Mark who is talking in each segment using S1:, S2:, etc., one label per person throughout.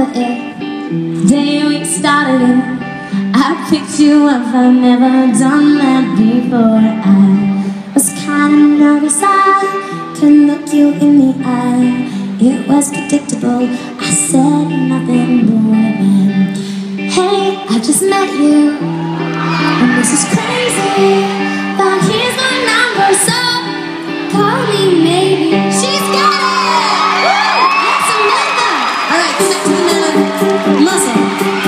S1: remember it, the day we started it. I picked you up, I've never done that before. I was kinda nervous, I couldn't look you in the eye. It was predictable, I said nothing more than, hey, I just met you, and this is crazy, but here's my number, so call me maybe. She's got it! Woo! That's Samantha! Alright, step to another muscle.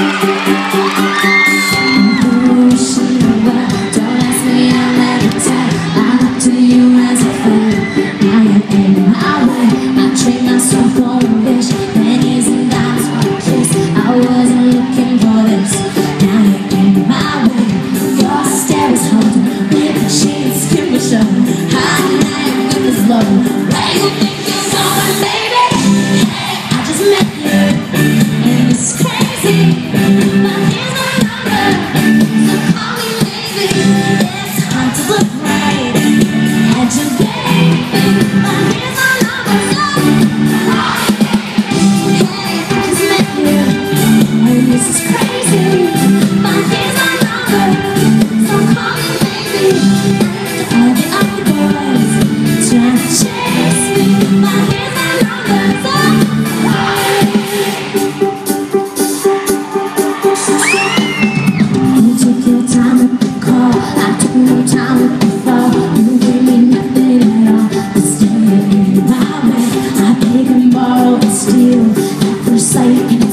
S1: Who is she? Well, don't ask me, I'll never tell. I look to you as a friend. Now you're in my way. I trade myself for a wish. Pennies and dimes for a kiss. I wasn't looking for this. Now you're in my way. Your stare is haunting. Maybe she's skin was showing. High night with this love. Where you think you're going, baby? Hey, I just met you, and it's crazy, but here's my number, so call me maybe. It's hard to look right at you, baby, but here's my number, so hey, I just met you, and this is crazy, but here's my number, so call me maybe. All the other boys trying to chase me, but here's my number, so you took your time with the call, I took no time with the fall. You gave me nothing at all, but still you're in my way. I beg and borrow and steal at first sight.